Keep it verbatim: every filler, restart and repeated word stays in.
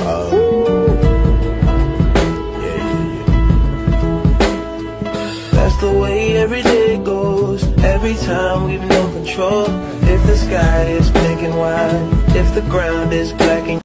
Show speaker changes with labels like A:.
A: Uh, yeah, yeah, yeah. That's the way every day goes. Every time we've no control. If the sky is pink and white, if the ground is black and